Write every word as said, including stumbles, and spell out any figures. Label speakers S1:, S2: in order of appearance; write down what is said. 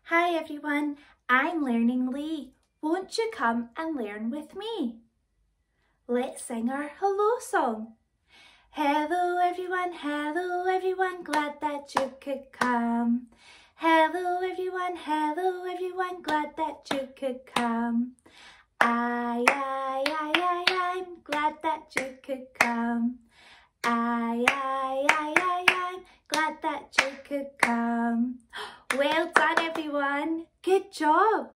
S1: Hi everyone, I'm Learning Lee. Won't you come and learn with me? Let's sing our hello song. Hello everyone, hello everyone, glad that you could come. Hello everyone, hello everyone, glad that you could come. I, I, I, I, I'm glad that you could come. I, I, I, I, I'm glad that you could come. Well done everyone, good job.